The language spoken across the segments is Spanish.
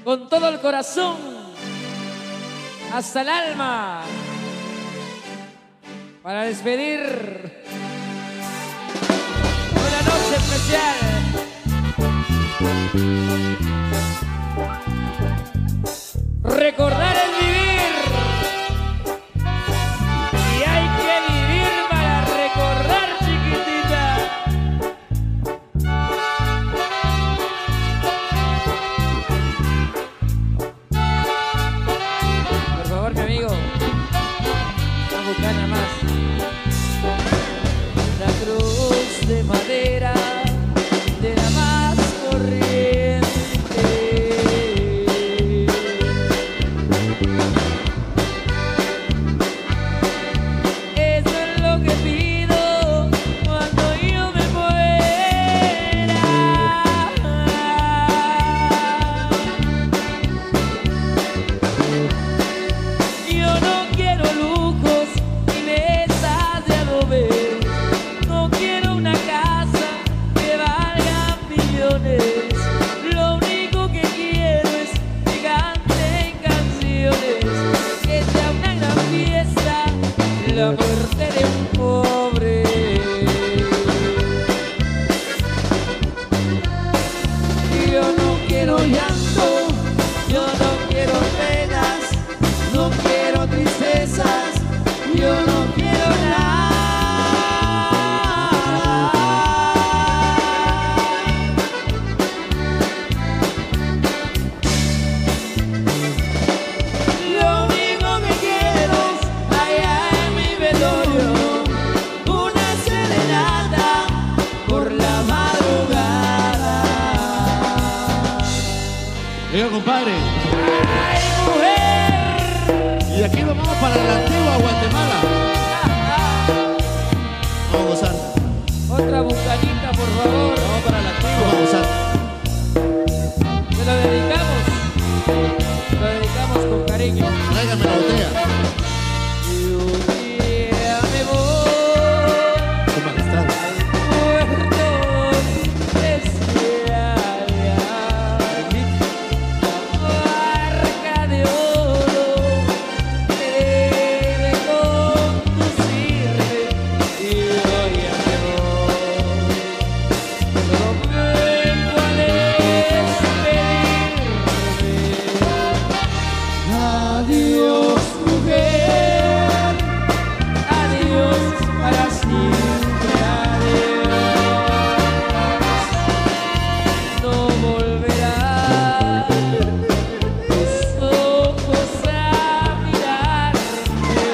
con todo el corazón, hasta el alma, para despedir una noche especial. Recordar es vivir, y hay que vivir para recordar, chiquitita. Por favor, mi amigo, una bucana más. La cruz de madera de la más corriente. Eso es lo que pido cuando yo me muera. Yo no quiero lujos ni mesas de adobe. No quiero una casa que valga millones. Lo único que quiero es que canten canciones, que sea una gran fiesta, la muerte de un pobre. Yo no quiero llanto, yo no quiero penas, no quiero tristezas, yo no quiero nada. Lo único que quiero es allá en mi velorio una serenata por la madrugada. Oiga, compadre, ¡Ay, mujer! y de aquí nos vamos para la antigua Guatemala. Vamos a gozar. Otra bucanita, por favor. Vamos para la antigua. Vamos a gozar. Se lo dedicamos con cariño. Tráigame la botella. Y un día me voy Su majestad. al puerto especial, la barca de oro que debe conducirme, y yo ya me voy. Solo vengo a despedirme. Adiós, mujer, adiós para siempre, adiós. No volverán tus ojos a mirarme,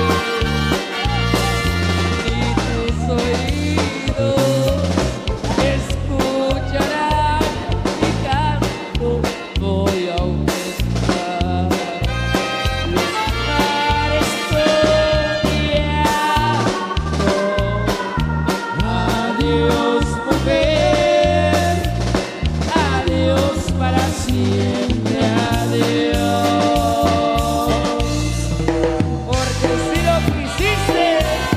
ni tus oídos escucharán mi canto. Voy a aumentar los mares soñando. Adiós, mujer, adiós para siempre, adiós. Porque si lo quisiste,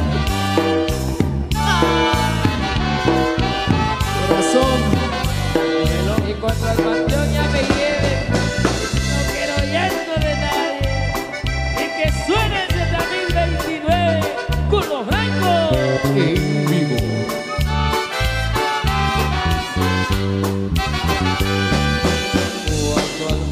Corazón. y cuando al panteón ya me lleve, no quiero llanto de nadie, y que suene ese 2029 con los blancos. En vivo. Cuando al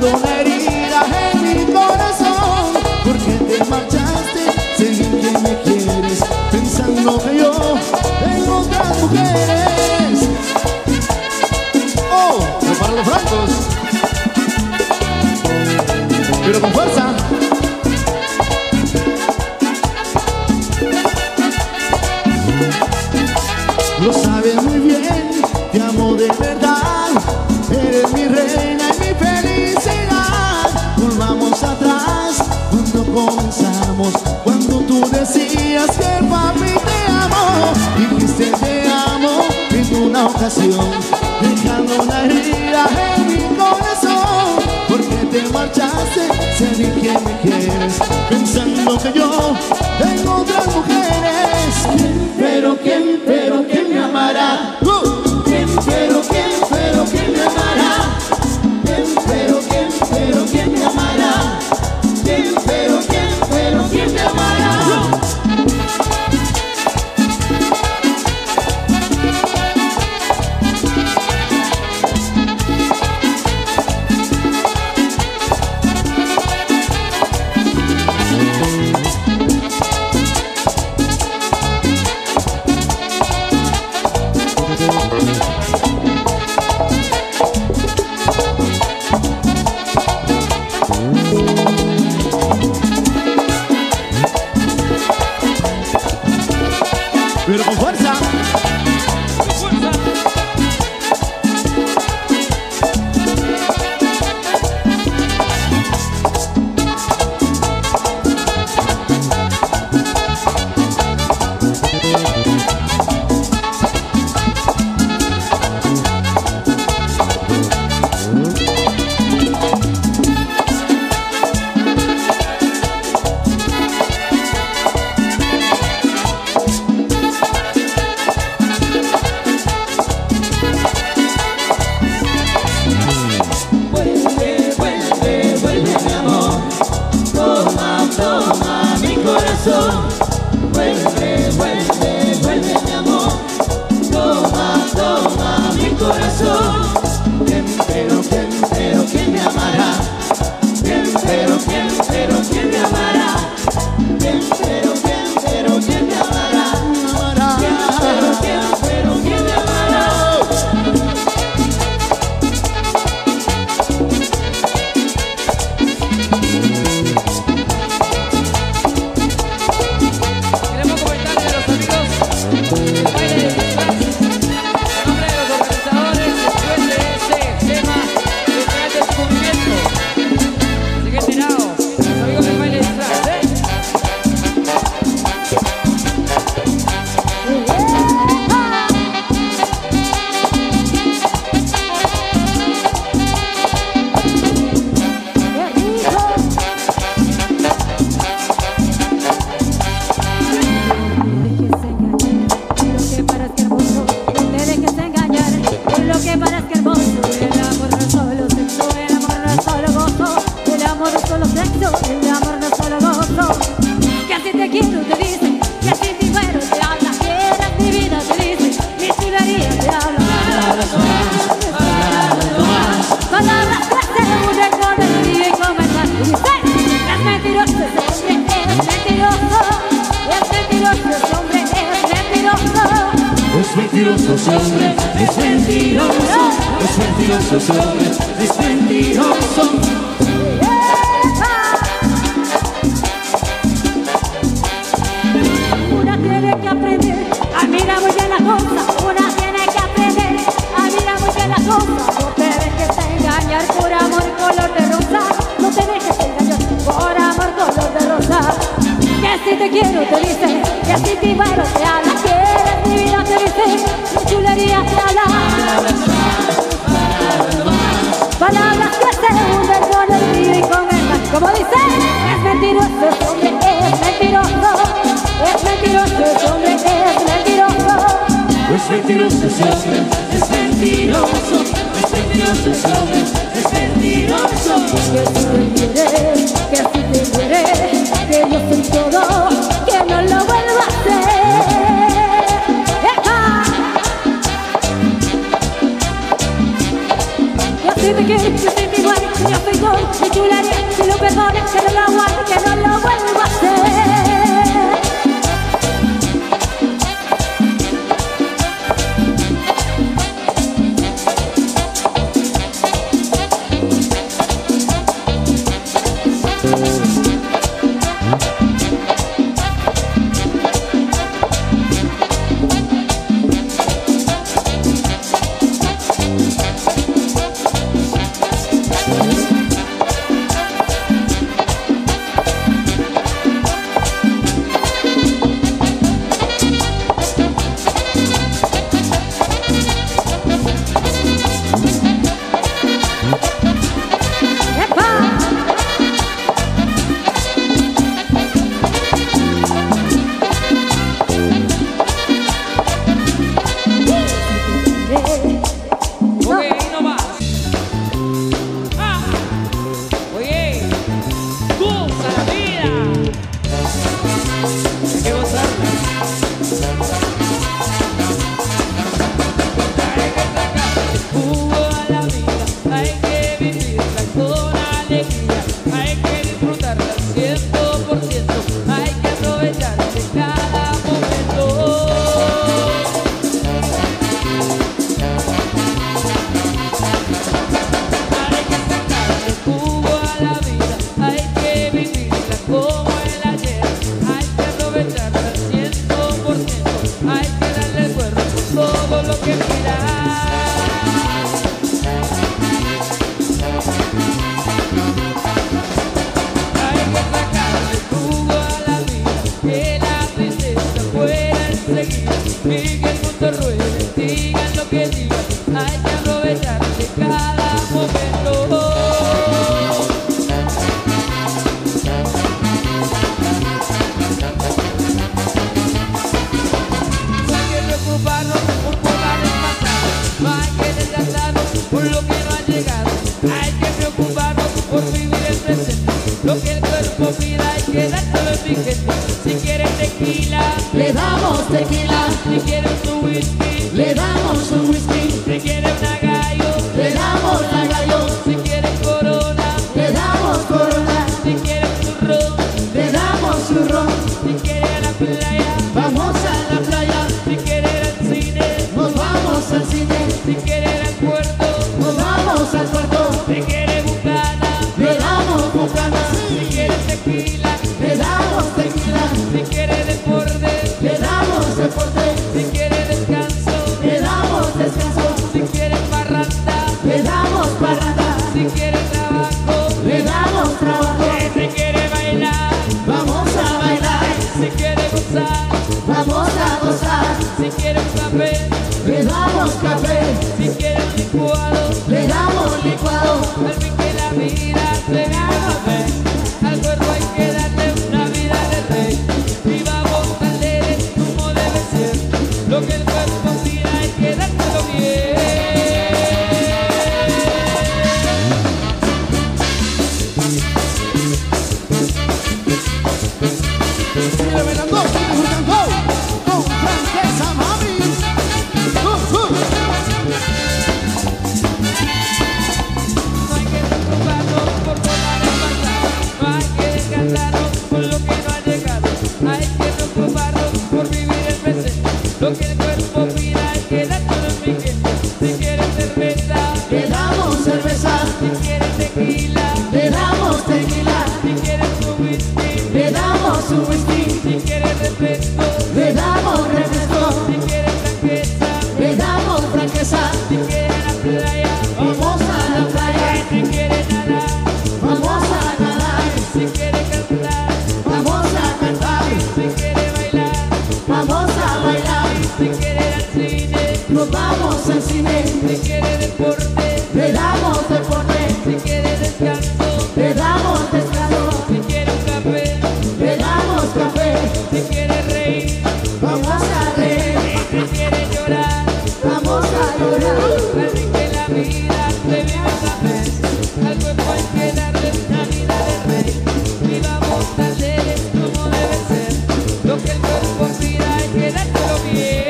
tengo una herida en mi corazón, porque te marchaste, sé bien que me quieres, pensando que yo tengo otras mujeres. Oh, no para los francos, pero con fuerza. Lo sabes muy bien, te amo de verdad, eres mi reina y mi felicidad. Volvamos atrás, cuando comenzamos, cuando tú decías que papi te amo, dijiste te amo en una ocasión, dejando una herida en mi corazón, porque te marchaste, sé bien que me quieres, pensando que yo tengo otras mujeres. ¿Quién me amará? ¿Quién me amará? ¿Quién me amará? ¿Quién me amará? Pero con fuerza. Vuelve, mi amor. Toma mi corazón. ¿Quién me amará? ¿Quién me amará? ¿Quién me amará? ¿Quién me amará? Queremos comentarle a los amigos del baile de disfraz, a nombre de los organizadores, después de este tema del canal de descubrimiento. Así que tirado, los amigos del baile de disfraz, mentiroso ese hombre, es mentiroso, es mentiroso ese hombre, es mentiroso. Una tiene que aprender a mirar muy bien las cosas, una tiene que aprender a mirar muy bien las cosas. No te dejes engañar por amor color de rosa, no te dejes engañar por amor color de rosa. Que si te quiero te dice, que si te muero te habla, que eres mi vida te dice, mi chulería te habla. Palabras que se hunden con el río y con el mar. Como dice, es mentiroso ese hombre, es mentiroso. Es mentiroso ese hombre, es mentiroso. Es mentiroso ese hombre, es mentiroso. Es mentiroso ese hombre, es mentiroso. Que si te quieres, que si te quieres, que yo soy todo, que no lo vuelvo a hacer. ¡Epa! Yo sí te quiero, yo soy igual, yo soy todo, digan lo que digan, hay que aprovechar de cada momento. No hay que preocuparnos por cosas del pasado, no hay que desgastarnos por lo que no ha llegado, hay que preocuparnos por vivir el presente. Lo que el cuerpo pida hay que dárselo en vigente. Si quieres tequila, le damos tequila, si quieres un whisky, le damos un whisky, si quieres una gallo, le damos la gallo, si quieres corona, le damos corona, si quieres un ron, le damos su ron. si quieres a la playa, Vamos a la playa, si quieres al cine, nos vamos al cine, si quieres al puerto, nos vamos al cuarto, si quieres bucana, le damos bucana, si quieres tequila, le damos tequila, si quieres deporte, le damos deporte, si quieres descanso, le damos descanso, si quieres parranda, le damos parranda, si quieres trabajo, le damos trabajo. si quieres bailar, Vamos a bailar, si quieres gozar, vamos a gozar, si quieres café, le damos café, si quieres licuado, le damos licuado. al fin que la vida se vive una vez, al cuerpo hay que darle una vida de rey, y vamos a leer como debe ser, lo que el cuerpo pida hay que dárselo bien. Sigue bailando, sigue disfrutando, con franqueza, mami. No hay que preocuparnos por volar el pasado, no hay que desgastarnos por lo que no ha llegado, hay que preocuparnos por vivir el presente, lo que el cuerpo pida hay que dárselo en vigente. Si quieres cerveza, Le damos cerveza, si quieres tequila, le damos tequila, si quieres un whisky, le damos un whisky, si quieres refresco, le damos refresco, si quieres franqueza, le damos franqueza. si quieres a la playa, Vamos a la playa, si quieres nadar, vamos a nadar, si quieres cantar, vamos a cantar, si quieres bailar, vamos a bailar, si quieres al cine, nos vamos al cine, si quieres deporte, le damos deporte, si quieres descanso, le damos descanso, si quieres un café, le damos café, si quieres reír, vamos a reír, si quieres llorar, vamos a llorar. así que la vida se vive una vez, al cuerpo hay que darle una vida de rey, y vamos a hacer como debe ser, lo que el cuerpo pida hay que dárselo bien.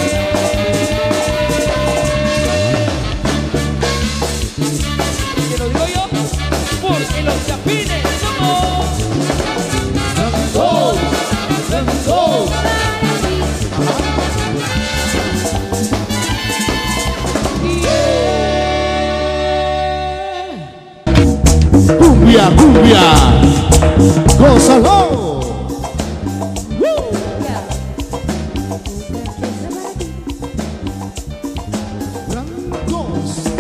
Te lo digo yo, porque los chapines somos. Go, go. Cumbia, cumbia, gózalo. Blancos.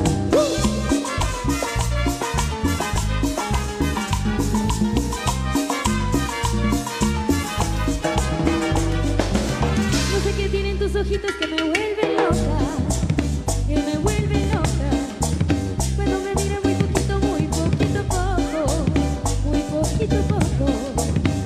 No sé qué tienen tus ojitos que me vuelven loca, que me vuelven loca. Cuando me miran muy poquito poco, muy poquito poco.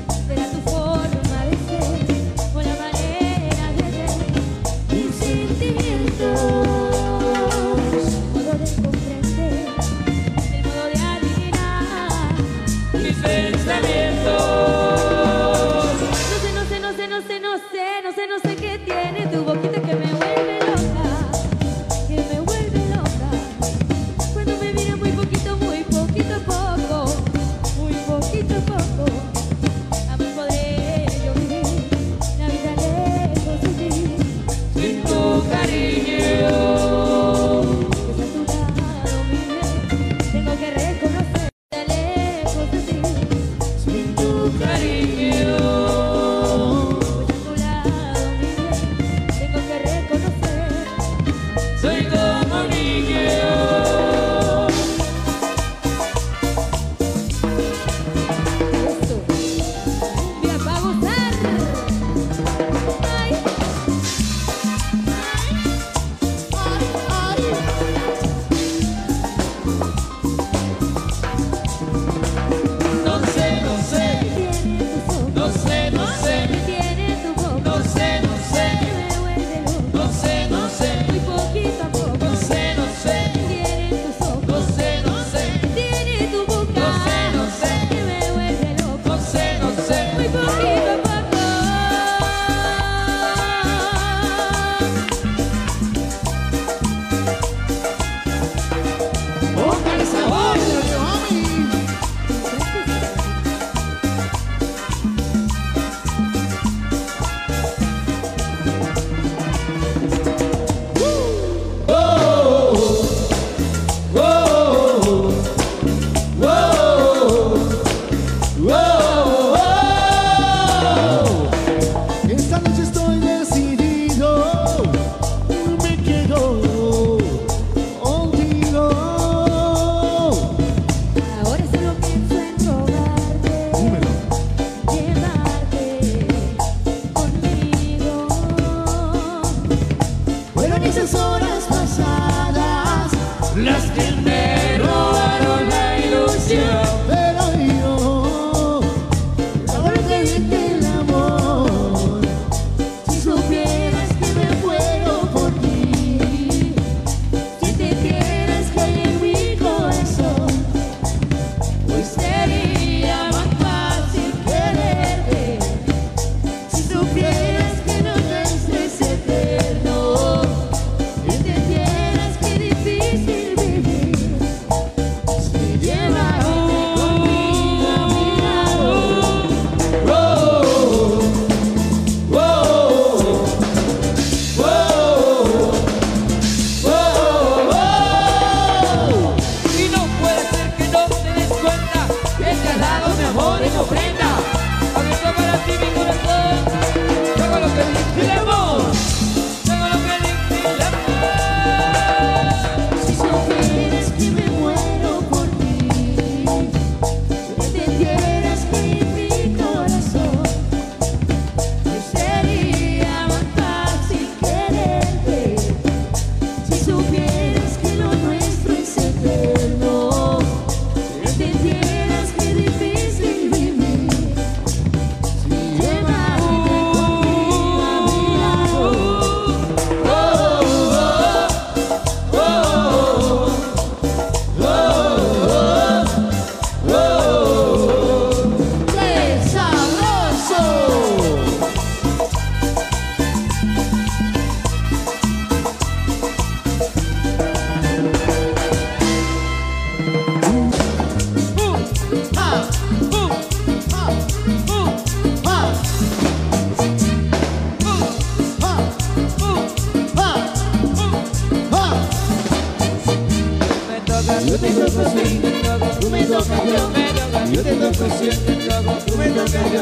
Yo te toco siempre, tú me tocas yo.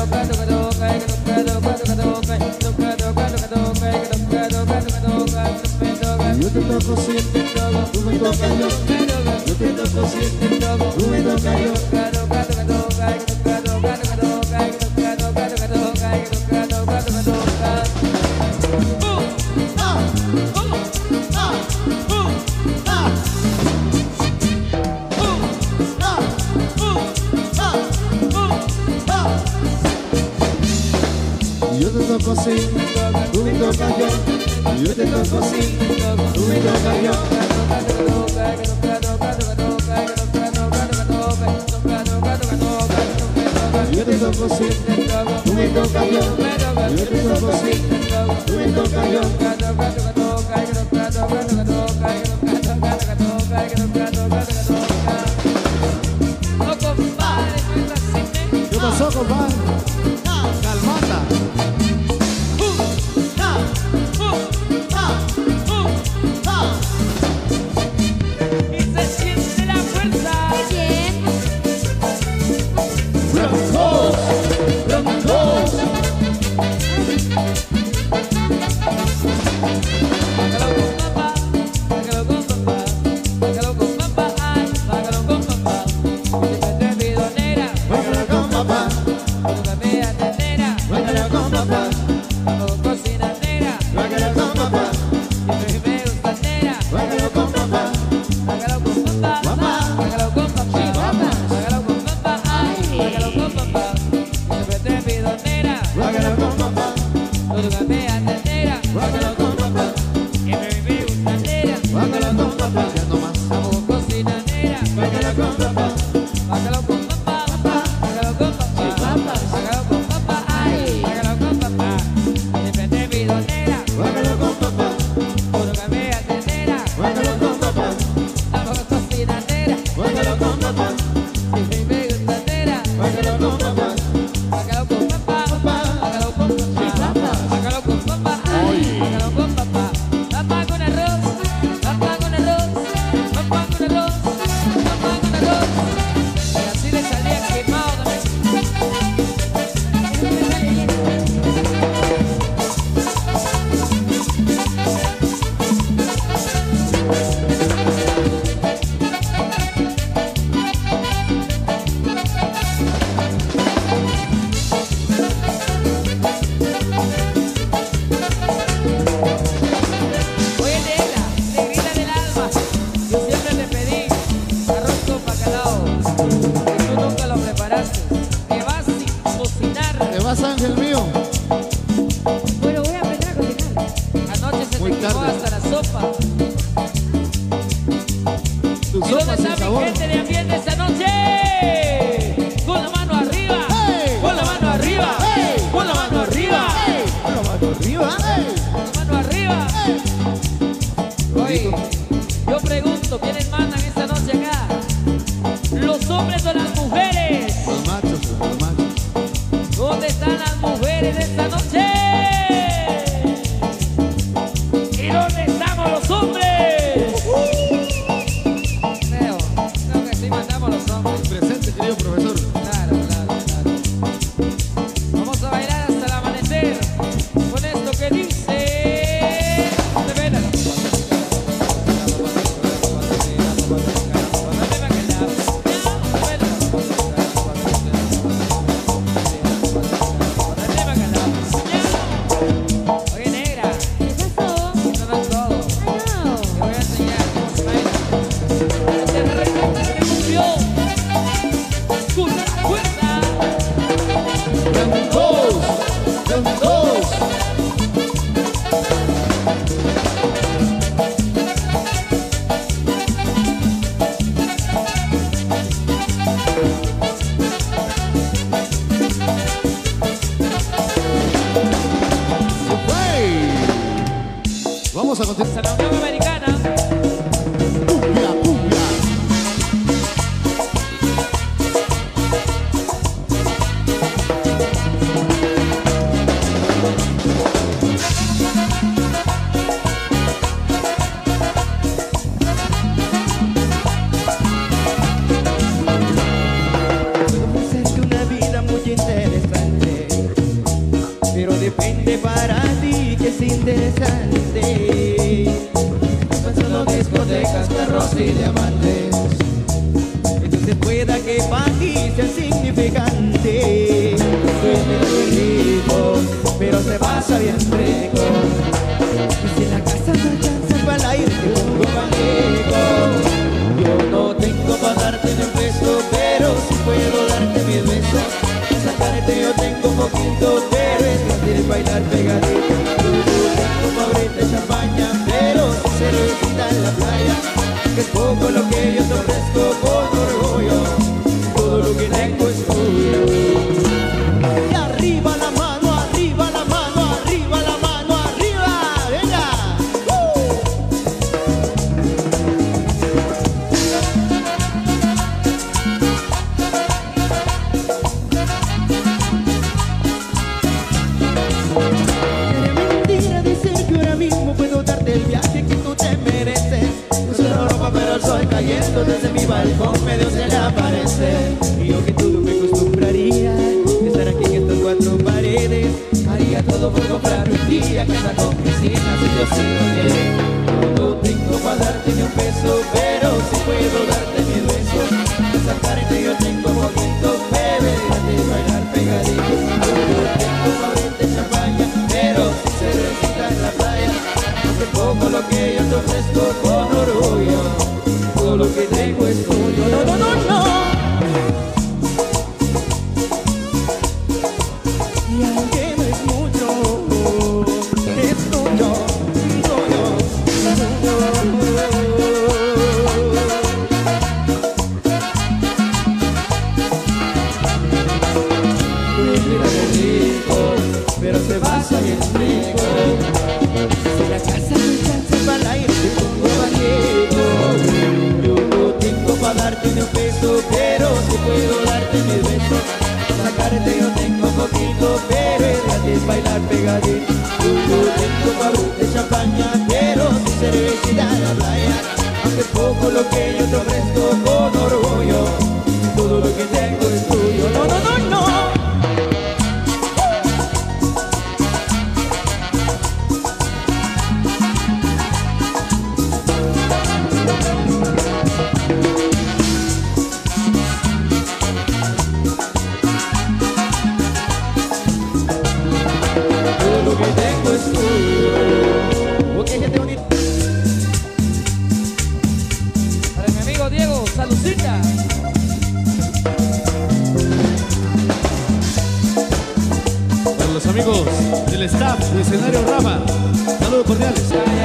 Yo te toco siempre, tú me tocas yo. Yo te toco siempre, tú me tocas yo. Yo te toco así, tú me tocas yo. Yo te toco así, tú me tocas yo. Yo te toco así, tú me tocas yo. Yo te toco así, tú me tocas yo. ¿Qué pasó, compadre? Calmata. Y se siente la fuerza. Muy bien. Bájalo con papá, bájalo con papá, ay, bájalo con papá. Siempre te pido negra, Bájalo con papá, tú cambias de negra, bájalo con papá, con cocina negra, bájalo con papá, siempre me gusta negra. bájalo con papá, Bájalo con papá, Papá. bájalo con papá, papá. bájalo con papá, ay, bájalo con papá. Siempre te pido negra, bájalo con papá, tú cambias de negra, bájalo con papá, siempre me gusta negra. bájalo con papá, ya no más, Con cocina negra, bájalo con papá, bájalo con papá, bájalo con papá, bájalo con papá, ay, bájalo con papá. Siempre te pido negra, bájalo con papá, tú cambias de negra, bájalo con papá, con cocina negra, bájalo con papá, siempre me gusta negra. bájalo con papá, Bájalo con papá, bájalo con papá, bájalo con papá, ay, bájalo con papá. Papá con arroz, papá con arroz, papá con arroz, papá con arroz. Y así le salía quemado también. Oye, negra, negrita del alma, yo siempre te pedí arroz con bacalao y tú nunca lo preparaste. Me vas sin cocinar. te vas, ángel mío, Bueno, voy a aprender a cocinar. Anoche se Muy te quemó tarde. hasta la sopa. tu ¿Y dónde sopa sin está mi sabor. gente de ambiente esta noche? Con la mano arriba, ¡Hey! con la mano arriba, ¡Hey! con la mano arriba, Con la mano arriba, con la mano arriba. Oye, yo pregunto, ¿quiénes mandan esta noche acá? ¿Los hombres o las mujeres? los machos, ¿Dónde están las mujeres de esta noche? ¿Y dónde estamos los hombres? Creo que sí mandamos los hombres. presente, querido profesor. Claro, claro, claro. Vamos a bailar hasta el amanecer con esto que dice. Oye, negra, ¿Qué pasó? esto no es todo. No. Te voy a enseñar cómo se baila. Este ritmo que se cumplió con la fuerza. Vamos a continuar. Hasta la Unión Americana. Cumbia, cumbia. es interesante. Solo discotecas, carros y diamantes. Entonces pueda que para ti sea insignificante. Duele muy rico, pero se pasa bien rico. Y si en la casa no alcanza para ir, te pongo panqueco. Yo no tengo para darte ni un beso, pero si puedo darte mis besos. Sacarte yo tengo poquito, pero es fácil bailar pegadito. Yo no tengo pa' abrirte champaña, pero si cervecita en la playa, que es poco lo que yo te ofrezco con orgullo. Todo lo que tengo es tuyo. Y arriba la mano, arriba la mano, arriba la mano, arriba. Venga. Mentira decir que ahora mismo puedo darte el viaje que tú te mereces. No solo ropa pero el sol cayendo desde mi balcón medio se le aparece. Y yo que tú me acostumbraría estar aquí en estas cuatro paredes. Haría todo por comprar un día casa con piscina si Dios sí lo quiere. Yo no tengo para darte ni un beso, pero si puedo darte mis besos. Sacarte yo tengo poquito, bebé, déjate bailar pegadito. Yo no tengo para abrirte champaña, pero si cervecita en la playa, hace poco lo que yo te ofrezco con orgullo. Todo lo que tengo es tuyo. No, no, no, no. Y aunque no es mucho, es tuyo, tuyo, rico, pero se pasa bien rico. Si la casa no alcanza para ir, te pongo banquito. Yo no tengo para darte ni un peso, pero si puedo darte mis besos. Sacarte yo tengo poquito, pero es gratis bailar pegadito. Yo no tengo para abrirte champaña, pero si cervecita en la playa, aunque es poco lo que yo te ofrezco con orgullo. Todo lo que tengo es tuyo. No, no, no, no. Todo lo que tengo es tuyo. Ok, gente bonita. Para mi amigo Diego, saludcita. Para los amigos del staff de Escenario Rama, saludos cordiales.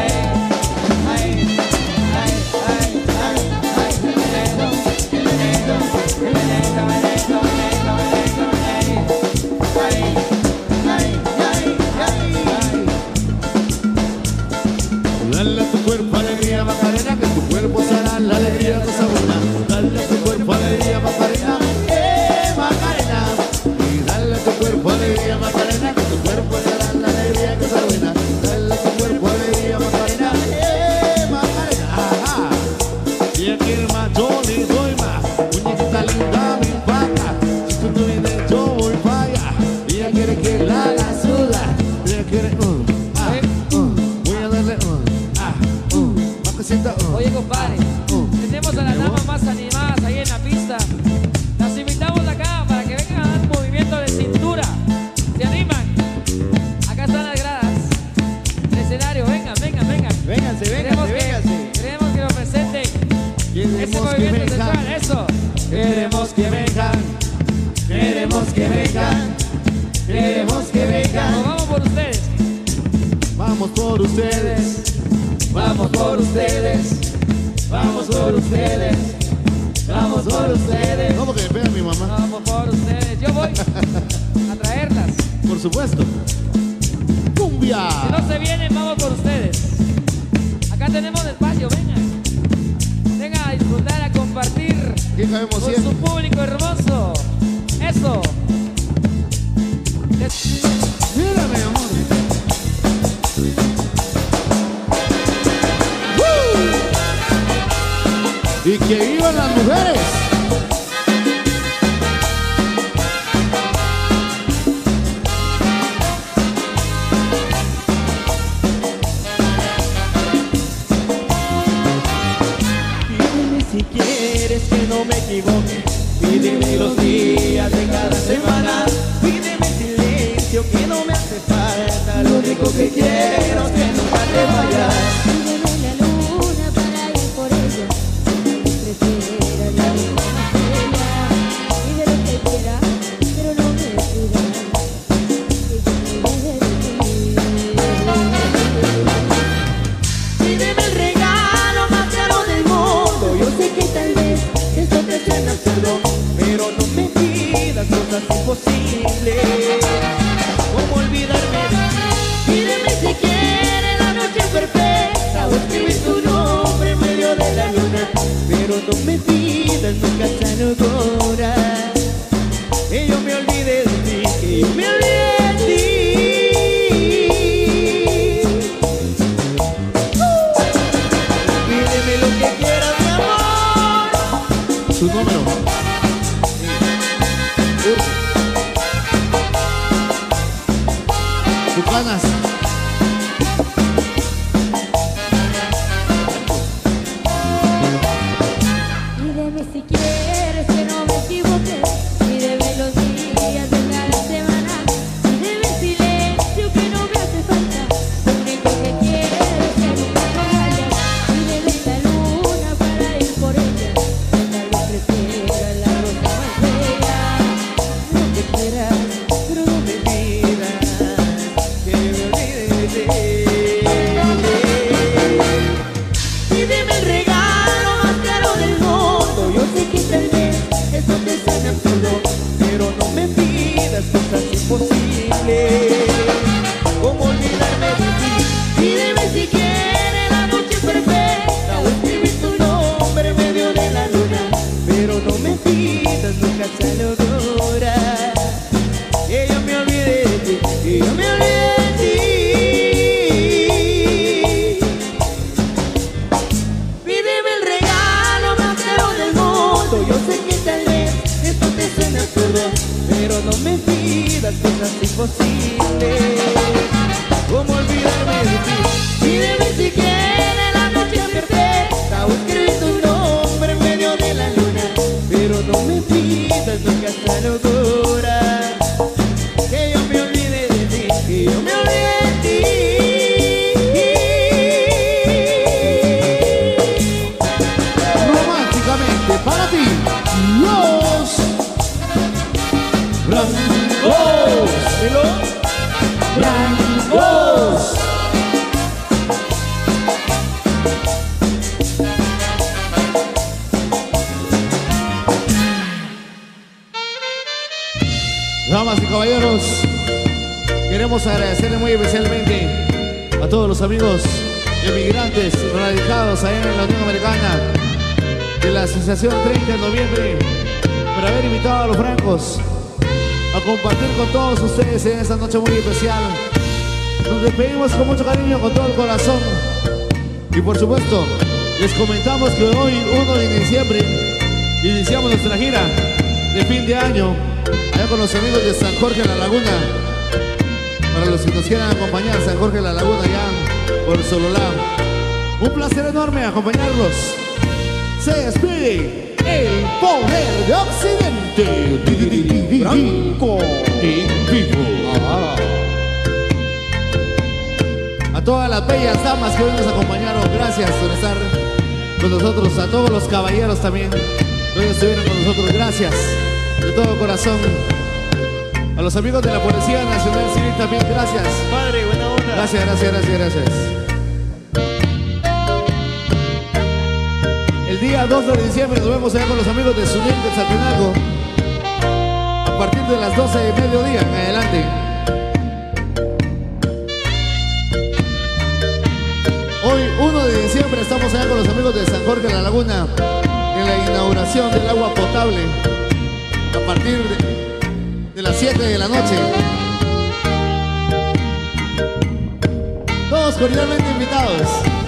Dale a tu cuerpo alegría, Macarena, que tu cuerpo será la alegría, cosa buena. Dale a tu cuerpo alegría, Macarena, Macarena. Y dale a tu cuerpo alegría, Macarena, que tu cuerpo será la alegría, cosa buena. Dale a tu cuerpo alegría, Macarena, Macarena. Ajá. Y aquí más yo le doy más. Muñequita linda, mi vaca. Si tú no vienes, yo voy para allá. Y ella quiere que la haga sudar. Ella quiere, voy a darle, más cosita, Oye, compadre, tenemos a las damas más animadas ahí en la pista. Las invitamos acá para que vengan a dar un movimiento de cintura. ¿Se animan? Acá están las gradas. El escenario, vengan, vengan, vengan. Vénganse, Queremos vénganse, vénganse. Queremos que nos presenten ese Queremos que movimiento vengan, sensual, eso. queremos que vengan, Queremos que vengan. Queremos que Nos vengan. vamos por ustedes. vamos por ustedes. Vamos por ustedes. Vamos por ustedes. Vamos por ustedes. ¿Cómo que me pega mi mamá? Vamos por ustedes. Yo voy a traerlas. Por supuesto. ¡Cumbia! Si no se vienen, vamos por ustedes. Acá tenemos espacio, vengan. Vengan a disfrutar, a compartir Aquí cabemos con su siempre. público hermoso. Eso. Mira, mi amor. Y que iban las mujeres. imposible. ¿Cómo olvidarme de ti? Pídeme si quieres la noche perfecta o escribir tu nombre en medio de la luna, pero no me pidas nunca esa locura, que yo me olvide de ti, que yo me olvide de ti. Pídeme lo que quieras, mi amor. Su número. Bucanas. Pídeme si quieres que no me equivoque, pídeme los días de cada semana, pídeme el silencio que no me hace falta, lo único que quiero es que nunca te vayas, pídeme la luna para ir por ella, la luz creciera la rosa más bella, Lo que quieras, pero no me pidas que yo me olvide de ti. Pídeme el regalo más caro del mundo. Yo sé que tal vez eso te suena absurdo, pero no me pidas cosas imposibles. ¿Cómo olvidarme de ti? Pídeme si quieres la noche perfecta o escribir tu nombre en medio de la luna, pero no me pidas nunca esa locura, que yo me olvide de ti, que yo me olvide de ti. Pídeme el regalo más caro del mundo. Yo sé que tal vez esto te suena absurdo, pero no me pidas cosas imposibles. ¿Cómo olvidarme de ti? Pídeme si quieres la noche perfecta o escribir tu nombre en medio de la luna, pero no me pidas nunca esa locura, que yo me olvide de ti, que yo me olvide de ti. Románticamente para ti, los Blancos. Blancos. Damas y caballeros, queremos agradecerle muy especialmente a todos los amigos emigrantes radicados allá en la Unión Americana de la Asociación 30 de Noviembre por haber invitado a los francos a compartir con todos ustedes en esta noche muy especial. Nos despedimos con mucho cariño, con todo el corazón, y por supuesto les comentamos que hoy 1 de diciembre iniciamos nuestra gira de fin de año allá con los amigos de San Jorge La Laguna. Para los que nos quieran acompañar, San Jorge La Laguna allá por Sololá. Un placer enorme acompañarlos. Se despide el poder de Occidente. Franco en vivo. A todas las bellas damas que hoy nos acompañaron, gracias por estar con nosotros. A todos los caballeros también que hoy estuvieron con nosotros, gracias de todo corazón. A los amigos de la Policía Nacional Civil también, gracias. Padre, buena onda. Gracias, gracias, gracias, gracias. El día 2 de diciembre nos vemos allá con los amigos de Sunil de Saltenango a partir de las 12 de mediodía en adelante. Hoy 1 de diciembre estamos allá con los amigos de San Jorge La Laguna en la inauguración del agua potable a partir de las 7 de la noche. Todos cordialmente invitados.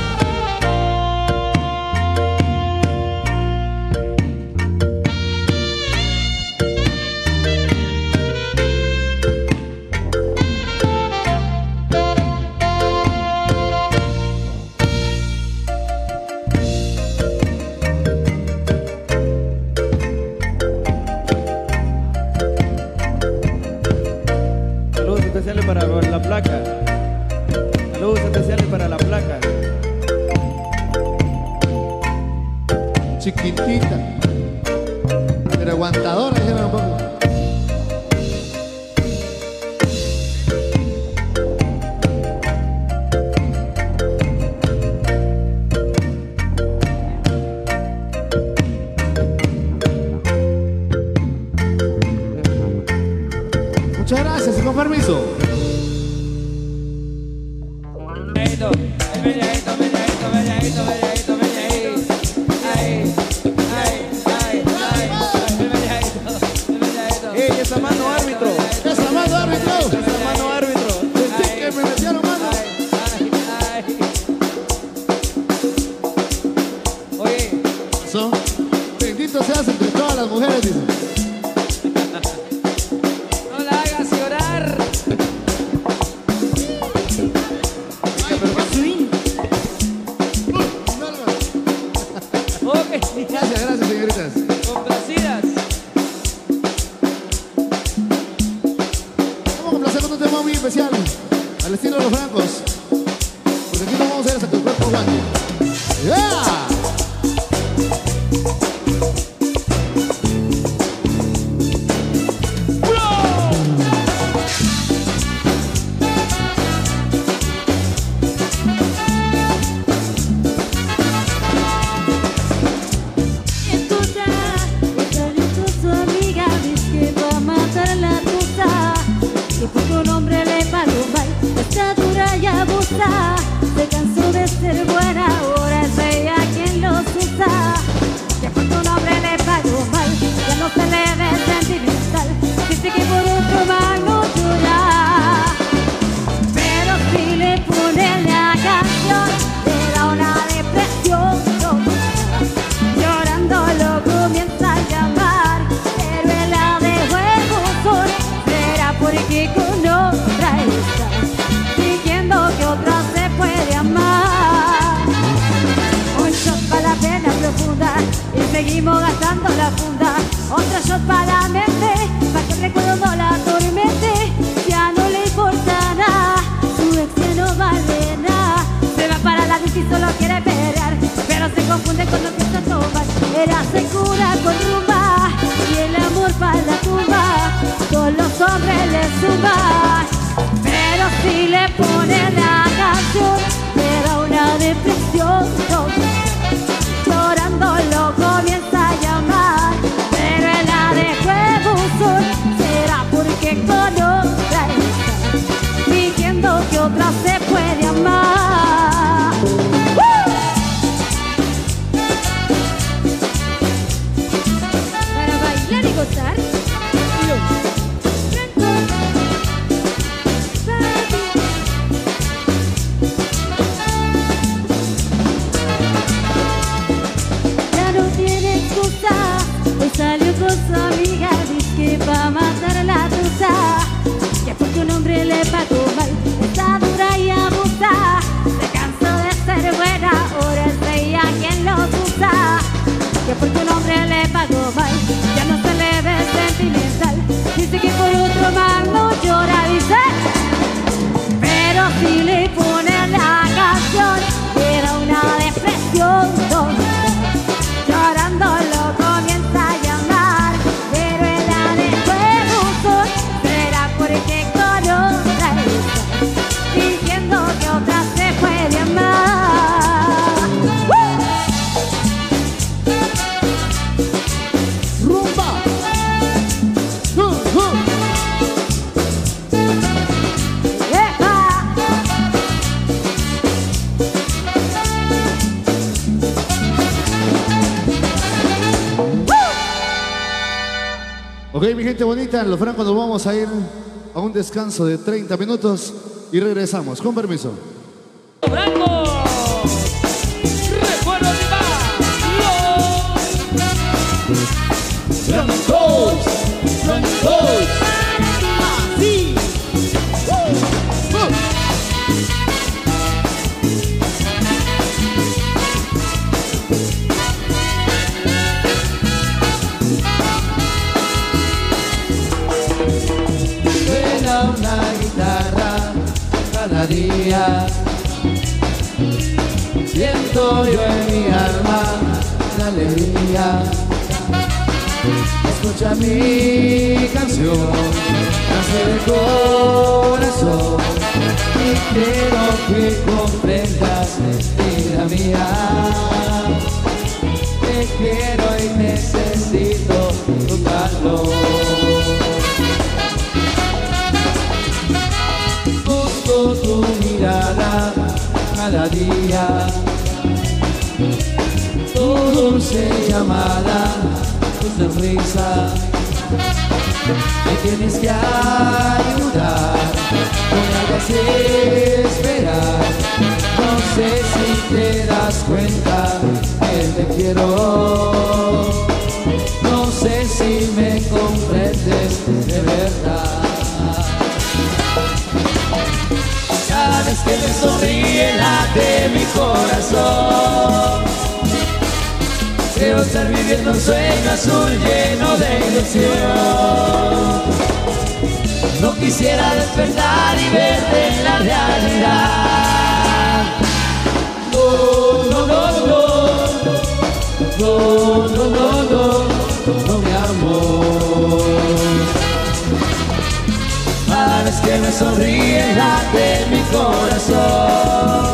Saludos especiales para la placa. Saludos especiales para la placa. Chiquitita, pero aguantadora, dijeron un poco. Muchas gracias y con permiso. Meneadito, el meneadito, meneadito, meneadito, meneadito, meneadito. Ay, ay, ay, ay, el meneadito, el meneadito. ¡Ey, esa mano árbitro! ¡Esa mano, árbitro! ¡Esa mano árbitro! Sentí que me metieron mano. Ay, ay. Oye, Son bendito seas entre todas las mujeres, dice. no la hagas llorar. Ok, Gracias, gracias, señoritas. complacidas. Vamos a complacer con un tema muy especial, al estilo de los francos. Porque aquí no vamos a ir hasta que el cuerpo aguante. ¡Yeah! Escucha, salió con su amiga, dice que va a matar la tusa, que por tu nombre le pagó mal, está dura y abusa, se cansó de ser buena, ahora es ella quien los usa, que por tu nombre le pagó mal, ya no se le ve sentimental, dice que por otro mal no llora, pero si le pone la canción, le da una depresión tonta. Llorando lo comienza a llamar, pero él la dejó en buzón. Será porque con otra está fingiendo que otra se puede amar. Un shot para la pena profunda y seguimos gastando la funda. Otro shot para la mente, para que el recuerdo no la atormente. Ya no le importa nada, su ex ya no vale nada. Se va para la disco y solo quiere pelear, pero se confunde con lo que está tomar. Era se cura con rumba y el amor para la tumba. Todos los hombres le suman, pero si le pone la canción, le da una depresión tonta. Llorando lo comienza a llamar, pero él la dejó en buzón. Será porque con otra está fingiendo que otra se puede amar. Para bailar y gozar, ya no tiene excusa, hoy salió con su amiga, dice que va a matar la tusa, que por tu nombre le pagó mal, está dura y abusa, se cansó de ser buena, ahora es ella quien los usa, que por tu nombre le pagó mal, ya no se le ve sentimental, dice que por otro mal no llora, dice, pero si le pone la canción, era una depresión tonta. Llorando lo comienza a llamar, pero él la dejó en buzón. Será porque con otra está fingiendo que otra se puede amar. ¡Rumba! ¡Epa! Ok, mi gente bonita, en los francos nos vamos a ir a un descanso de 30 minutos y regresamos. Con permiso. ¡Franco! ¡Recuerdo de ¡Francos! ¡Francos! ¡Así! Suena una guitarra cada día. Siento yo en mi alma la alegría. Escucha mi canción, nace del corazón. Y quiero que comprendas, vida mía. Te quiero y necesito tu calor. cada día. Tu dulce llamada, tu sonrisa, me tienes que ayudar, no me hagas esperar. No sé si te das cuenta que te quiero, no sé si me comprendes de verdad. Cada vez que me sonríe late mi corazón, creo estar viviendo un sueño azul lleno de ilusión. No quisiera despertar y verte en la realidad. No, no, no, no, no, no, no, no, no, mi amor. Cada vez que me sonríe late mi corazón,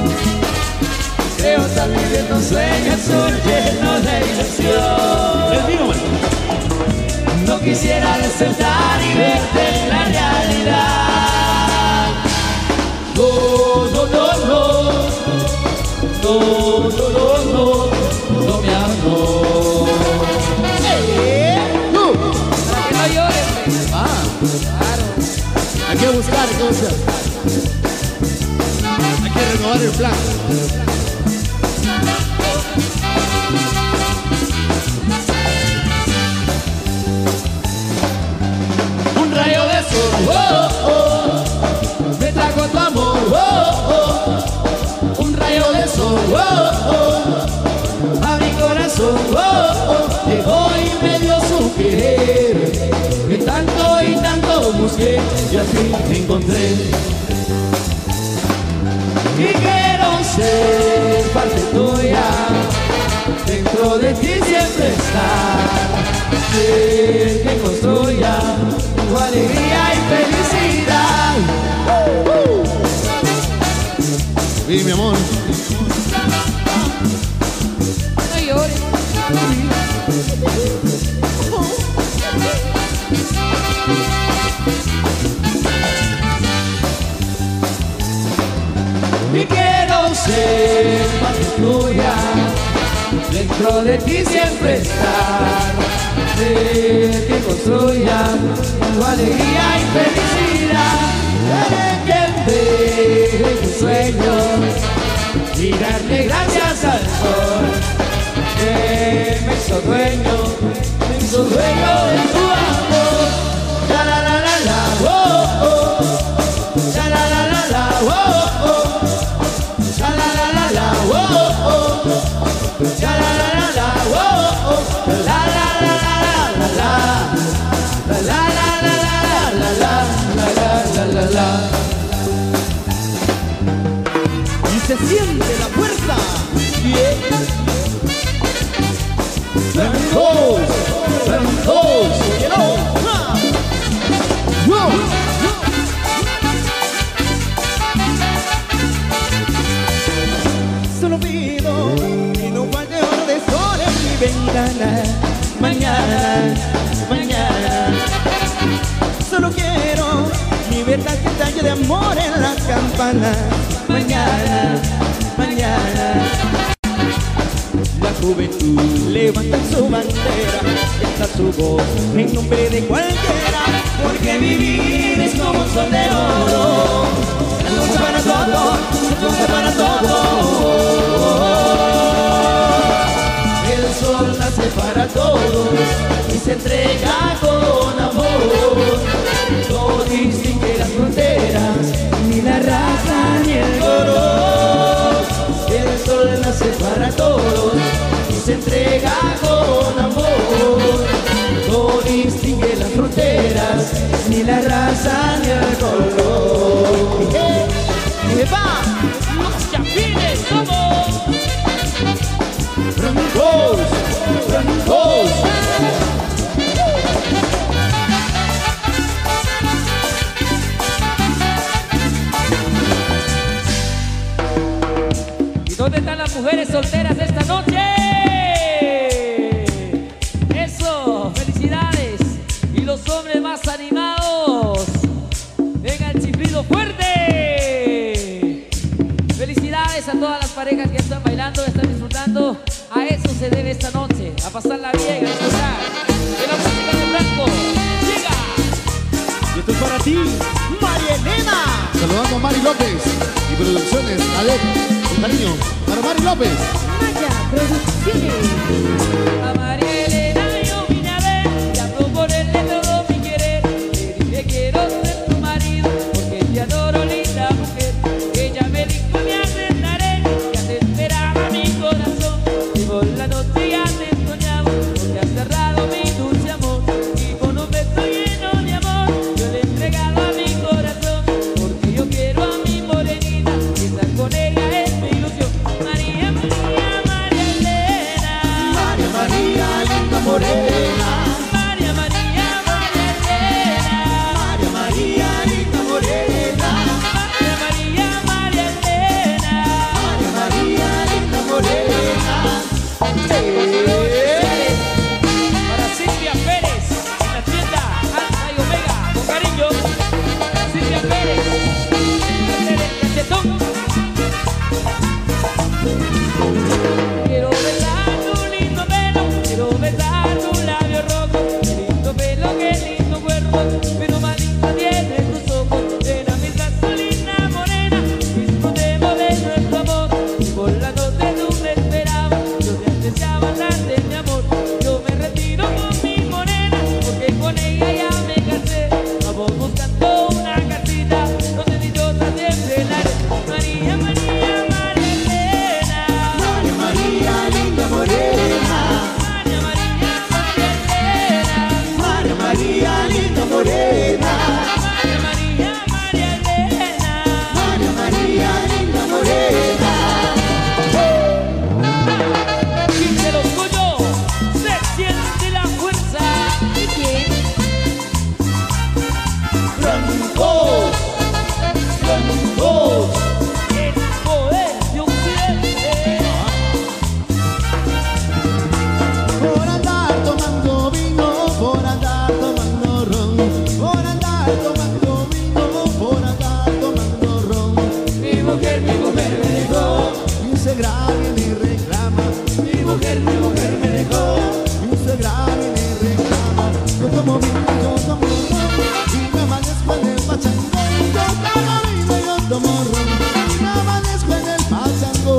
creo estar viviendo un sueño azul lleno de ilusión. No quisiera despertar y verte en la realidad. No, no, no, no, no, no, no, no, no, mi amor. Para que no llores, claro. Hay que buscar cosas. Hay que renovar el plan. Un rayo de sol, oh, oh, me trajo tu amor, oh, oh. Un rayo de sol, oh, oh, a mi corazón, oh, oh. Llegó y me dio su querer, que tanto y tanto busqué y al fin te encontré. Y quiero ser parte tuya, dentro de ti siempre estar, ser que construya tu alegría y felicidad. Sí, mi amor. No llores. Y quiero ser parte tuya, dentro de ti siempre estar, ser que construya tu alegría y felicidad. Ser quien ve tus sueños y darle gracias al sol, que me hizo dueño de tu amor. La la la la la, oh, oh. La la la la la, oh, oh. La la la la la, oh, oh. La la la la la, oh, oh. La la la la la la. La la la la la la la la. Y se siente la fuerza. Bien. Flamencos, flamencos, you know. Wow. Solo pido que no falte oro de sol en mi ventana. Mañana, mañana. Solo quiero libertad que talle de amor en las campanas. Mañana, mañana. La juventud levanta su bandera, alza su voz en nombre de cualquiera, porque vivir es como un sol de oro. Luz para todos, luz para todos. El sol nace para todos y se entrega con amor. No distingue las fronteras, ni la raza ni el color. El sol nace para todos y se entrega con amor. No distingue las fronteras, ni la raza ni el color. ¡Me va! ¡Los chapines, vamos! ¡Flamencos! ¡Flamencos! ¿Y dónde están las mujeres solteras esta noche? Eso, felicidades. Y los hombres más animados, venga el chiflido fuerte. Felicidades. todas las parejas que están bailando, están disfrutando. A eso se debe esta noche, a pasarla bien, a disfrutar de la música de Franco. ¡Llega! Y esto es para ti, María Elena. saludando a Mari López y Producciones Alec, con cariño para Mari López. Maya Producciones. A María Elena yo vine a ver y a proponerle todo mi querer. Le dije quiero ser tu marido porque te adoro, linda mujer. Ella me dijo me aceptaré, ya te esperaba mi corazón. Y por la noche ya te soñaba porque has cerrado mi dulce amor. Y con un beso lleno de amor yo le he entregado a mi corazón. Porque yo quiero a mi morenita y estar con ella es mi ilusión. María, María, María Elena. María María, linda morena. María, María, María Elena. María María, linda morena. María, María, María Elena. María María, linda morena. Para Silvia Pérez en la tienda Alfa y Omega, con cariño. Silvia Pérez, el cachetón. Quiero besar tu lindo pelo, quiero besar tu labio rojo. Qué lindo pelo, qué lindo cuerpo, pero más lindo tienes tus ojos. Ven a mi gasolina morena, disfrutemos de nuestro amor. Y por la noche tú me esperabas, yo te deseaba darte mi amor. Yo me retiro con mi morena, porque con ella ya me casé. Vamos buscando una casita, donde dichosa siempre la haré. María, María, María Elena. María María, linda morena. María, María, María Elena. María María, linda morena. María, María, María Elena. María María, linda morena. Y se los orgullo, se siente la fuerza. Francos, francos. El poder de Occidente. Por andar tomando vino, por andar tomando ron, por andar tomando vino, por andar tomando ron. Mi mujer me dejó. Y se graba y me reclama, Mi mujer me dejó. y se graba y me reclama. Yo tomo vino, yo tomo ron, y me amanezco en el pachango. Yo tomo vino, yo tomo ron, y me amanezco en el pachango.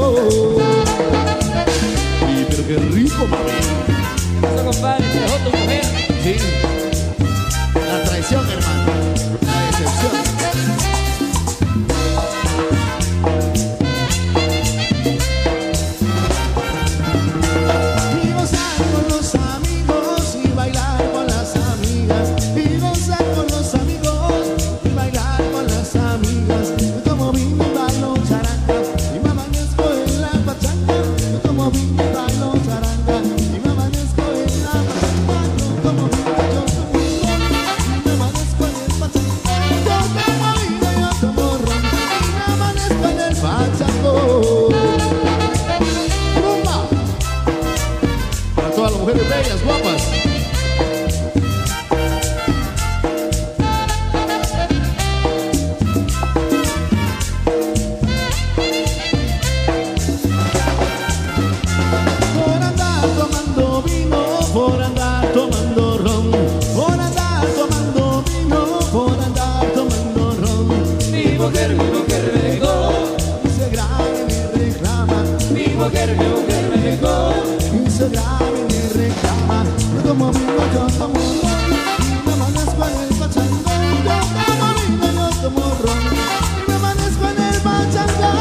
Y pero qué rico, mami. ¿Qué pasó, compadre? Se dejó tu mujer. Sí, la traición, hermano, la decepción. Y gozar con los amigos y bailar con las amigas. Y gozar con los amigos y bailar con las amigas. Yo tomo vino y bailo charanga y me amanezco en la pachanga. Yo tomo vino y bailo charanga y me amanezco en la pachanga. Yo tomo vino, yo tomo ron y me amanezco en el pachanga. Yo tomo vino, yo tomo ron y me amanezco en el pachango. ¡Rumba! Para todas las mujeres bellas, guapas. Por andar tomando vino, por andar tomando ron, por andar tomando vino, por andar tomando ron. Mi mujer me dejó. Y se graba y me reclama, Mi mujer me dejó. y se graba y me reclama. Yo tomo vino, yo tomo ron, y me amanezco en el pachango. Yo tomo vino, yo tomo ron, y me amanezco en el pachango.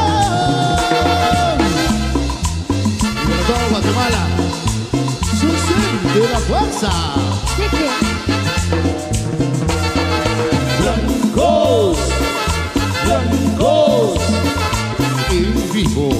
Y para todo Guatemala, su de la fuerza. Blancos, blancos. En vivo.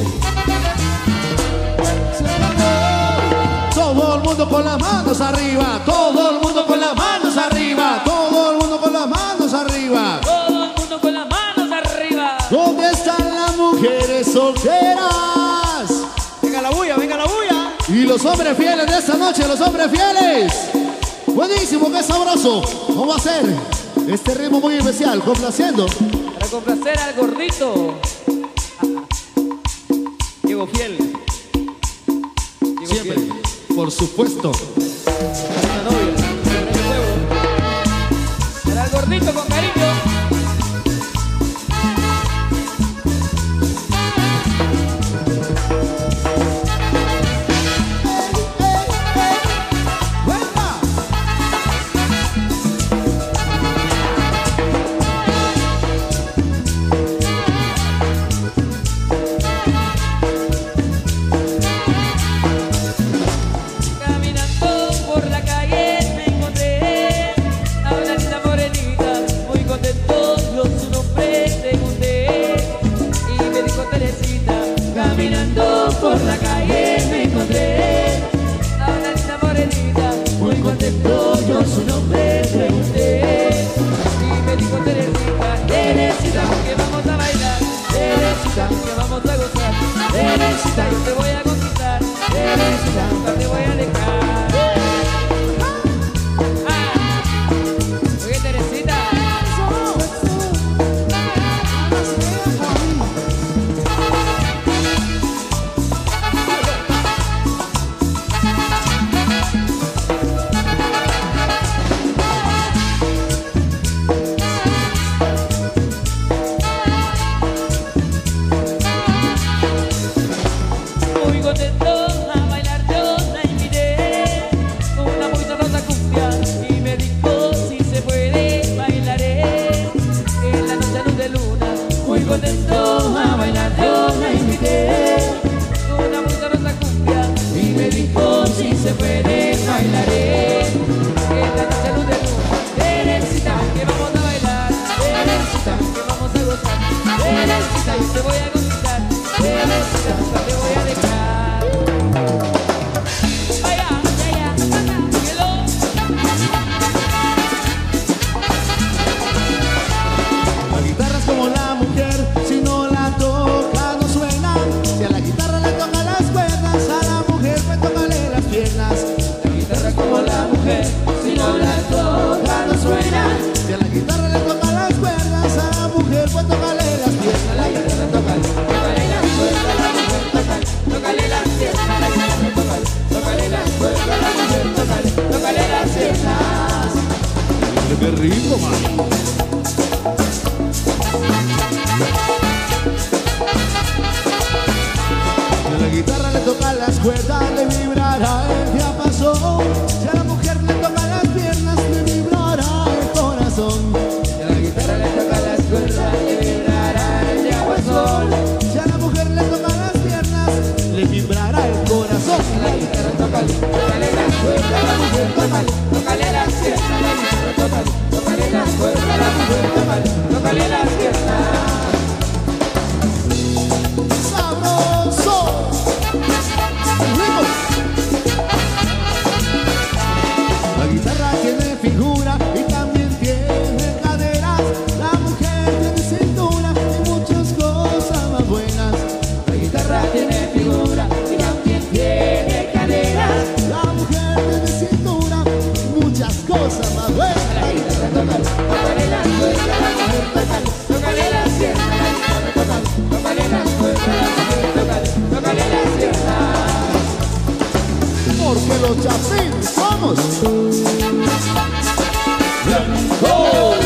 Todo el mundo con las manos arriba, todo el mundo con las manos arriba, todo el mundo con las manos arriba. Todo el mundo con las manos arriba. ¿Dónde están las mujeres solteras? Venga la bulla, venga la bulla. Y los hombres fieles de esta noche, los hombres fieles. Buenísimo, qué sabroso. Vamos a hacer este ritmo muy especial, complaciendo. Para complacer al gordito. Diego Fiel. Diego Siempre, Fiel. por supuesto. Una novia, siempre de huevo. Para el gordito con cariño. Caminando por la calle me encontré a una linda morenita, muy contento, yo su nombre pregunté y me dijo Teresita. Caminando por la calle me encontré a una linda morenita, muy contento, yo su nombre pregunté y me dijo Teresita. Teresita, que vamos a bailar, Teresita, que vamos a gozar, Teresita, yo te voy a conquistar, Teresita, nunca te voy a dejar. Oye, Teresita. Muy contento a bailar yo la invité con una muy sabrosa cumbia y me dijo si se puede bailaré en la noche a luz de luna. Muy contento a bailar yo la invité con una muy sabrosa cumbia y me dijo si se puede bailaré en la noche a luz de luna. Teresita, que vamos a bailar, Teresita, que vamos a gozar, Teresita, yo te voy a conquistar, Teresita, nunca te voy a dejar. Vaya, vaya, síguelo. La guitarra es como la mujer, si no la toca no suena. Si a la guitarra le toca las cuerdas, a la mujer pues tócale las piernas. La guitarra como la mujer, si no la toca no suena. Si a la guitarra le toca las cuerdas, a la mujer pues tócale las piernas. La guitarra toca, tócale las cuerdas, la mujer toca, tócale las piernas. La guitarra toca, tócale las cuerdas, la mujer tócale, tócale las piernas. ¡Qué rico, man! Si a la guitarra le toca las cuerdas, le vibrará el diapasón. Si a la mujer le toca las piernas, le vibrará el corazón. Si a la guitarra le toca las cuerdas, le vibrará el diapasón. Si a la mujer le toca las piernas, le vibrará el corazón. La guitarra toca, tócale las cuerdas, la mujer toca, tócale las piernas. La guitarra toca, tócale las cuerdas, la mujer toca, tócale las piernas. ¡Sabroso! ¡Rico! La guitarra tiene figura y también tiene caderas. La mujer tiene cintura y muchas cosas más buenas. La guitarra tiene figura y también tiene caderas. La mujer tiene cintura y muchas cosas más buenas. La guitarra toca, tócale las cuerdas, la mujer toca, tócale las piernas. La guitarra toca, tócale las cuerdas, la mujer toca, tócale las piernas. Porque los chapines somos blancos.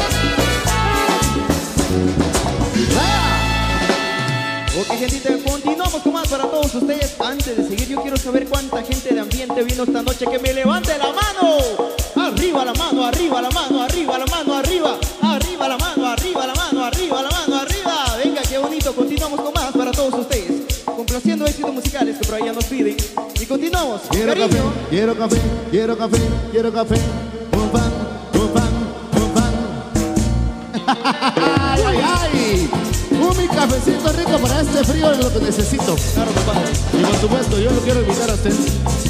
Ok, gentita, continuamos con más para todos ustedes. Antes de seguir, yo quiero saber cuánta gente de ambiente vino esta noche. Que me levante la mano. Arriba la mano, arriba la mano, arriba la mano, arriba. Arriba la mano, arriba la mano, arriba la mano, arriba. Venga, qué bonito. Continuamos con más para todos ustedes. Complaciendo éxitos musicales que por allá nos piden. Y continuamos. Con Quiero café, cariño. quiero café, quiero café, quiero café. Pum pam, pum pam, pum pam. ¡Ay, ay, ay! Mi cafecito rico para este frío es lo que necesito. Claro, compadre. Y por supuesto, yo lo quiero invitar a usted.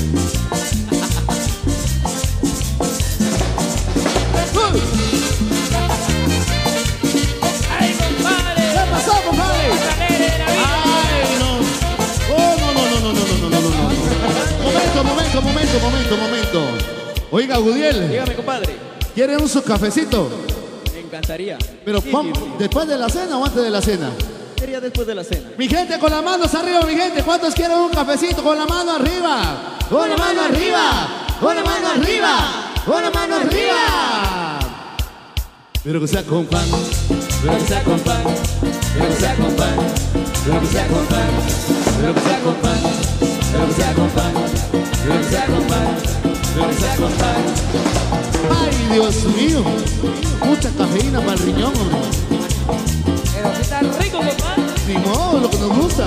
¡Ay, compadre! ¿Qué pasó, compadre? ¡Ay, no! ¡Oh, no, no, no, no, no, no, no, no, no! Momento. Oiga, Gudiel, Dígame, compadre. ¿quiere un su cafecito? Me encantaría. Pero Sí, ¿después de la cena o antes de la cena? sería después de la cena. Mi gente, con las manos arriba, mi gente. ¿Cuántos quieren un cafecito? Con la mano arriba. Con la mano arriba. Con la mano arriba. Con la mano arriba. Pero que sea con pan. Pero que sea con pan. Pero que sea con pan. Pero que sea con pan. Pero que sea con pan. Pero que sea con pan. Pero que sea con pan. Pero que sea con pan. Ay, Dios mío. Mucha cafeína para el riñón, hombre. Pero si está rico, papá. Ni modo, lo que nos gusta.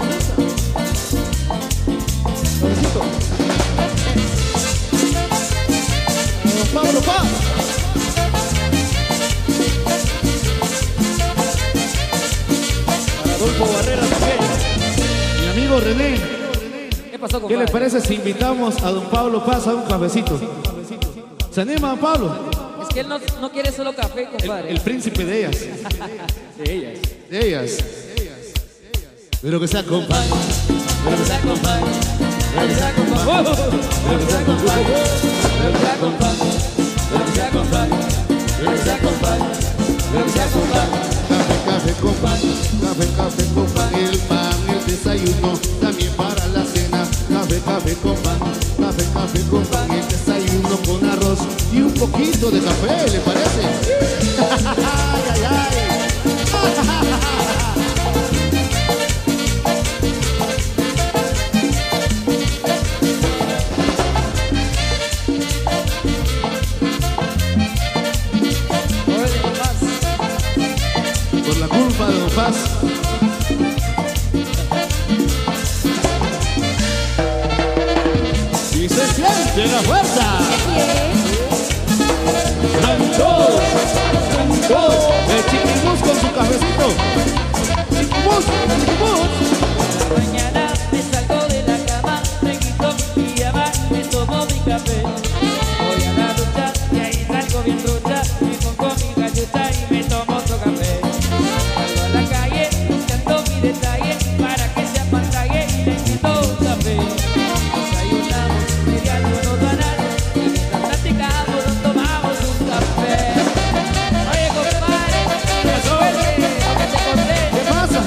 Suavecito. Pablo, pa. Para Adolfo Barrera también. Mi amigo René, ¿Qué pasó, ¿qué compadre? le parece si invitamos a don Pablo Paz a un cafecito? ¿Se anima, don Pablo? Es que él no quiere solo café, compadre. El príncipe de ellas. De ellas. De ellas. Pero que sea con pan. Pero que sea con pan. Pero que sea con pan. Pero que sea con pan. Pero que sea con pan. Pero que sea con pan. Pero que sea con pan. Pero que sea con pan. Café con pan. Café con pan. El pan, el desayuno, también para la cena. Café con pan. Café con pan. El desayuno con arroz y un poquito de café, ¿le parece? Ay, ay, ay. Órale, más. Por la culpa de don Paz. Y se siente la fuerza. ¡Santos! ¡Santos! El chiquibús con su cafecito. ¡Chiquibús! ¡Chiquibús! Por la mañana me salgo de la cama, me quito mi pijama, me tomo mi café. Voy a la ducha y ahí salgo bien ducha, me pongo mi galleta y me tomo otro café. Salgo a la calle buscando mi detalle para que se apantalle y le quito un café. Desayunamos, mediano banal y mientras platicamos nos tomamos un café. Oye, compadre, resuelve lo que te conté. ¿Qué pasa?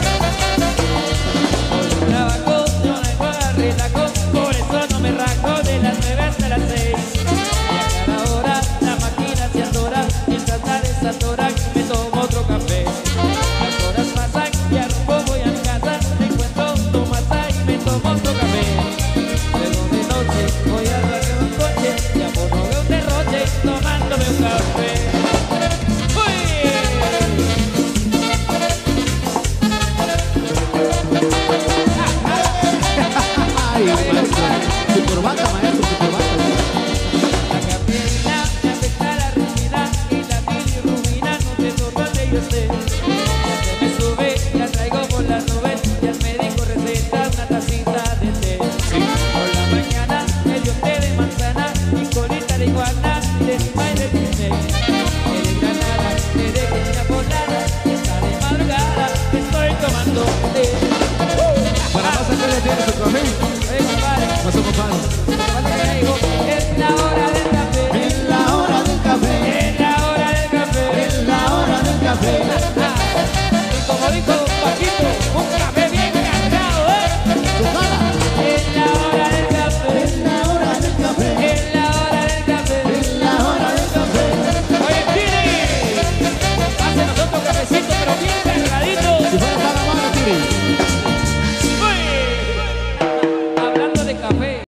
Trabajo, no vengo a relajo, por eso no me rajo de las 9 hasta las 6. Y a cada hora la máquina se atora, mientras la desatora me tomo otro café. Las horas pasan y al rumbo voy a mi casa, me encuentro tu masa y me tomo otro café. Luego de noche voy al barrio en coche y a bordo de un derroche tomándome un café. ¡Uy! Ay, maestro. Su corbata, maestro, su corbata. La cafeína me afecta la rutina y la bilirrubina no te sorba de yo sé.